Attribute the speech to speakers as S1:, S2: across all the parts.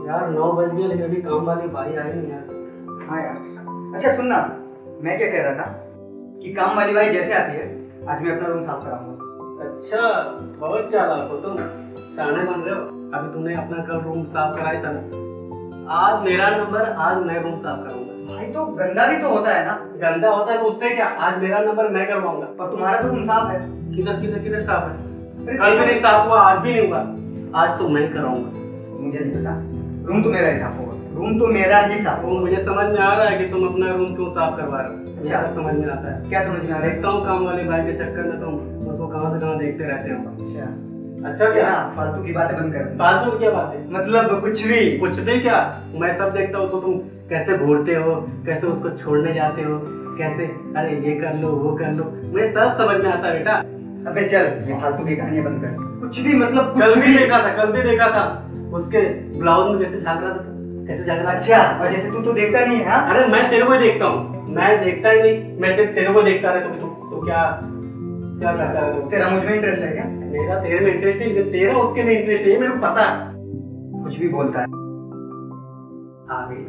S1: यार 9 बज गए लेकिन अभी काम वाली भाई आई नहीं यार।
S2: हाँ यार। अच्छा सुनना, मैं क्या कह रहा था कि काम वाली भाई जैसे आती है आज मैं अपना रूम साफ कराऊंगा।
S1: अच्छा, बहुत चालाक हो तुम, शाने बन रहे हो। अभी तुमने अपना कल रूम साफ कराया था ना, आज मेरा नंबर, आज मैं रूम साफ करूंगा।
S2: भाई तो गंदा भी तो होता है ना।
S1: गंदा होता है तो उससे क्या, आज मेरा नंबर मैं करवाऊंगा।
S2: पर तुम्हारा तो रूम साफ है।
S1: किधर किधर किधर साफ है? कल भी नहीं साफ हुआ, आज भी नहीं हुआ, आज तो मैं कराऊंगा।
S2: मुझे नहीं पता, रूम तो मेरा ही साफ होगा, रूम तो मेरा ही साफ होगा।
S1: मुझे समझ में आ रहा है कि तुम अपना रूम क्यों साफ करवा रहे हो।
S2: अच्छा,
S1: समझ में आता है।
S2: क्या समझ में आ रहा है?
S1: देखता हूँ काम वाले भाई के चक्कर में तुम उसको कहाँ से कहाँ देखते रहते हो।
S2: अच्छा
S1: अच्छा, क्या
S2: फालतू की बातें बंद कर।
S1: फालतू की क्या बातें?
S2: मतलब कुछ भी क्या,
S1: मैं सब देखता हूँ। तो तुम कैसे घूरते हो, कैसे उसको छोड़ने जाते हो, कैसे अरे ये कर लो वो कर लो, मुझे सब समझ में आता है बेटा।
S2: अबे चल, ये फालतू की कहानियां बंद कर। कुछ भी मतलब
S1: कल भी देखा था उसके ब्लाउज में जैसे झाँक रहा था, कैसे झाँक रहा था।
S2: अच्छा, और जैसे तू तो देखता नहीं है। हाँ,
S1: अरे मैं तेरे को ही देखता हूँ, मैं देखता ही नहीं, मैं सिर्फ तेरे को देखता रहे। तो क्या क्या करता है? तो
S2: तेरा मुझ में इंटरेस्ट है क्या?
S1: मेरा तेरे में इंटरेस्ट नहीं, लेकिन तेरा उसके में इंटरेस्ट है, मेरे को पता है।
S2: कुछ भी बोलता है।
S1: आ गई।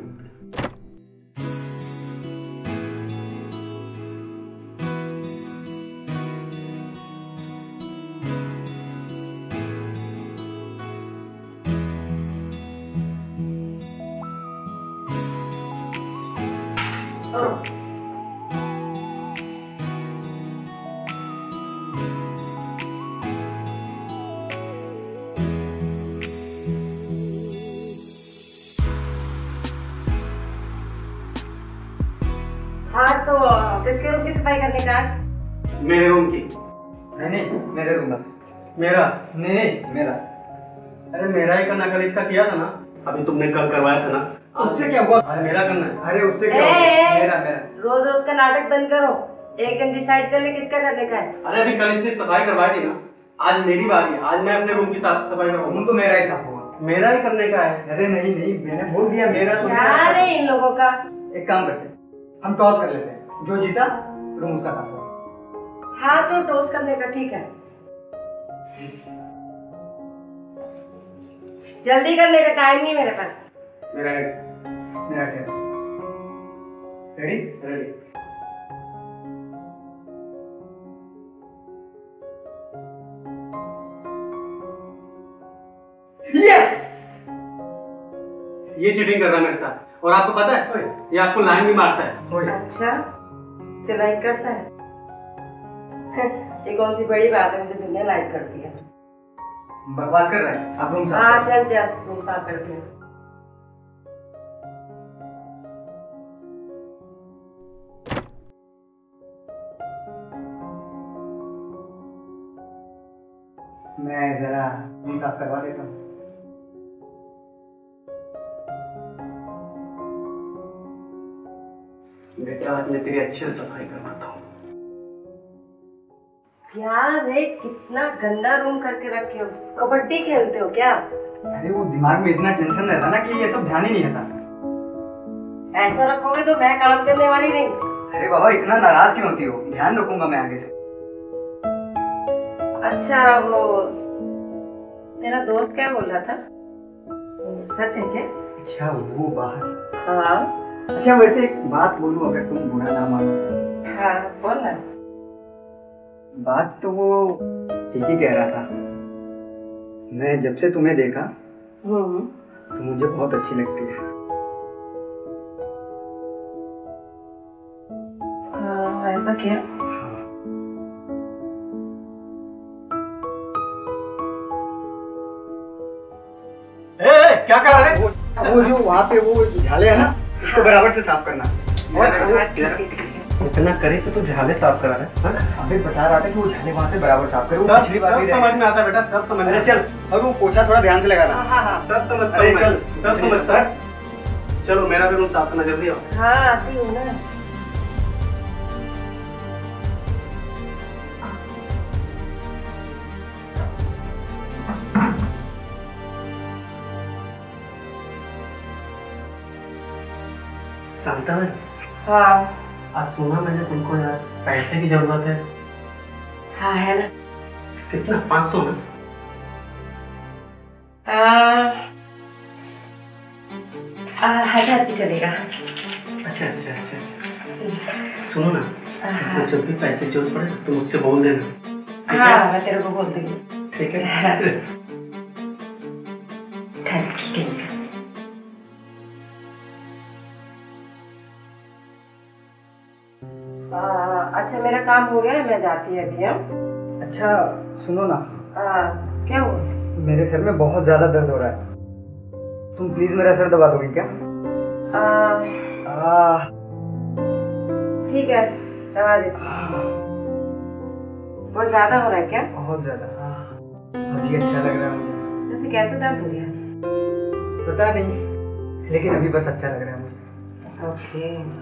S3: हाँ तो किसके रूम की सफाई करने का आज?
S1: मेरे रूम की?
S2: नहीं मेरे रूम बस।
S1: मेरा?
S2: नहीं मेरा।
S1: अरे मेरा ही करना, कल इसका किया था ना, अभी तुमने कल करवाया था ना।
S2: उससे क्या हुआ?
S1: अरे मेरा करना है।
S2: अरे उससे क्या हुआ? मेरा मेरा।
S3: रोज रोज का नाटक बंद करो, एक दिन डिसाइड कर ले किसका करने का है।
S1: अरे अभी कल इसने सफाई करवाई थी ना, आज मेरी बारी है, आज मैं अपने रूम की साफ सफाई करवाऊंगा।
S2: रूम तो मेरा ही साफ होगा।
S1: मेरा ही करने का है।
S2: अरे नहीं मैंने बोल दिया मेरा। तो
S3: क्या नहीं इन लोगों का।
S2: एक काम करते हैं, हम टॉस कर लेते हैं, जो जीता रूम उसका साफ होगा।
S3: हाँ तो टॉस करने का, ठीक है। जल्दी करने का, टाइम नहीं मेरे पास।
S1: मेरा
S2: क्या? रेडी?
S1: रेडी।
S2: यस!
S1: ये चीटिंग कर रहा है मेरे साथ, और आपको पता है ये आपको लाइन भी मारता है।
S3: अच्छा, तो लाइक करता है? ये कौन सी बड़ी बात है, मुझे तुमने लाइक कर दिया।
S2: बकवास कर रहा है। आप रूम साफ।
S3: हाँ चल रूम साफ कर दिया।
S2: मैं जरा रूम साफ करवा लेता हूँ।
S1: बेटा आज मैं तेरी अच्छे से सफाई करवाता हूँ।
S3: यार रे कितना गंदा रूम करके रखे हो, कबड्डी खेलते हो क्या?
S2: अरे वो दिमाग में इतना टेंशन रहता ना कि ये सब ध्यान ही नहीं रहता।
S3: ऐसा रखोगे तो मैं काम करने वाली नहीं।
S2: अरे बाबा इतना नाराज क्यों होती हो? ध्यान रखूंगा मैं आगे से।
S3: अच्छा वो तेरा दोस्त क्या बोल रहा था, सच है क्या?
S2: अच्छा वो बाहर।
S3: हाँ
S2: अच्छा वैसे एक बात बोलूं, अगर तुम बुरा ना मानो।
S3: हाँ बोल ना।
S2: बात तो वो ठीक ही कह रहा था। मैं जब से तुम्हें देखा तो मुझे बहुत अच्छी लगती है।
S3: ऐसा क्या?
S1: क्या कर रहे हैं?
S2: वो जो वहाँ पे वो झाले है ना, उसको बराबर से साफ करना।
S1: इतना करे तो झाले साफ करा रहे।
S2: अभी बता रहा था कि वो झाले वहाँ से बराबर साफ करे। वो पिछली बार भी
S1: समझ में आता बेटा, सब समझ में।
S2: चल अब वो पोछा थोड़ा ध्यान से लगाना।
S3: हाँ
S1: सब समझता हूँ मैं, सब समझता है। चलो मेरा भी रूम साफ करना, जल्दी आओ।
S3: हाँ आती हूँ ना।
S1: शांता है?
S3: हाँ
S1: आज सुना मैंने तुमको यार पैसे की जरूरत है।
S3: हाँ है ना।
S1: कितना? 500 में?
S3: हजार भी चलेगा।
S1: अच्छा अच्छा अच्छा अच्छा। सुनो ना, तो जब भी पैसे जरूरत पड़े तो मुझसे बोल देना।
S3: हाँ मैं तेरे को बोल दूंगी।
S1: ठीक है।
S3: ठीक है। अच्छा मेरा काम हो गया है, मैं जाती है अभी।
S2: अच्छा सुनो ना,
S3: क्या हुआ?
S2: मेरे सर में बहुत ज्यादा दर्द हो रहा है, तुम प्लीज मेरा सर दबा दोगी क्या?
S3: ठीक है दबा दे। बहुत ज्यादा हो रहा है क्या?
S2: बहुत ज्यादा। अभी अच्छा लग रहा है मुझे।
S3: जैसे कैसे दर्द हो गया?
S2: पता नहीं, लेकिन अभी बस अच्छा लग रहा है मुझे।
S3: ओके।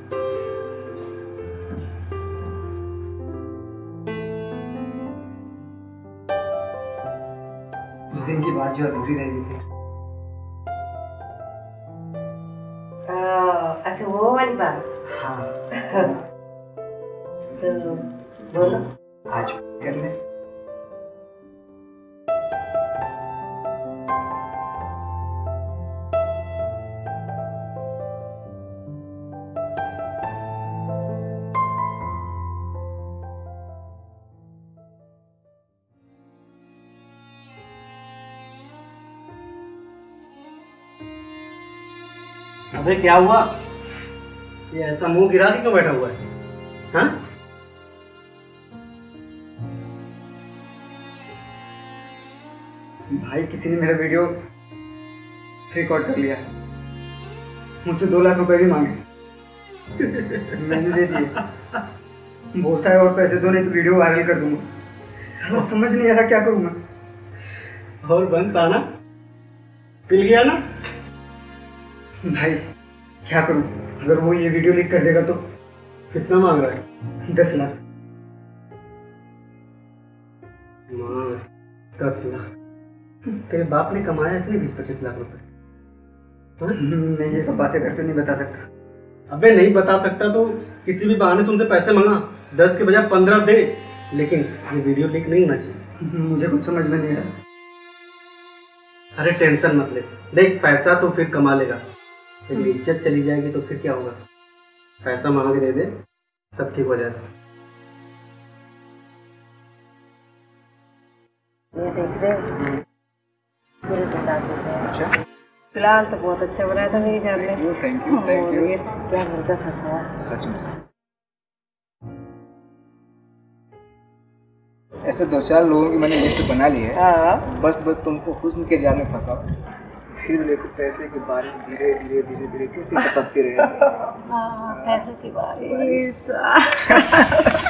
S2: उस दिन की बात जो अधूरी रह गई थी।
S3: अच्छा वो वाली बात।
S2: हाँ।
S3: तो बोलो।
S2: आज कर ले।
S1: अबे क्या हुआ? ये ऐसा मुंह गिरा के क्यों बैठा हुआ है? हाँ?
S2: भाई किसी ने मेरा वीडियो रिकॉर्ड कर लिया, मुझसे 2 लाख रुपए भी मांगे। मैंने दे दिए। बोलता है और पैसे दो नहीं तो वीडियो वायरल कर दूंगा। साला समझ नहीं आ रहा क्या करूं मैं।
S1: और बंस आना पिल गया ना?
S2: भाई क्या करूं, अगर वो ये वीडियो लीक कर देगा तो?
S1: कितना मांग रहा है?
S2: 10 लाख।
S1: 10 लाख? तेरे बाप ने कमाया कि नहीं 20-25 लाख रुपए?
S2: मैं ये सब बातें घर पे नहीं बता सकता।
S1: अबे नहीं बता सकता तो किसी भी बहाने से उनसे पैसे मंगा, 10 के बजाय 15 दे, लेकिन ये वीडियो लीक नहीं होना चाहिए।
S2: मुझे कुछ समझ में नहीं आ रहा।
S1: अरे टेंशन मत ले, देख पैसा तो फिर कमा लेगा, लेकिन इज्जत चली जाएगी तो फिर क्या होगा? पैसा मांग के दे दे, सब ठीक हो जाएगा।
S3: ये देख रहे हो? मेरे तो दांत होते हैं।
S2: अच्छा
S3: फिलहाल तो बहुत अच्छा बनाया था मेरी जान ने।
S2: Thank you thank you.
S3: ये क्या मुर्गा फंसा?
S2: सच में ऐसे 2-4 लोगों की मैंने लिस्ट बना ली है। बस तुमको हुस्न के जाल में फंसाओ, फिर देखो पैसे की बारिश धीरे धीरे धीरे धीरे कैसे टपकती रहेगी।
S3: पैसे की बारिश।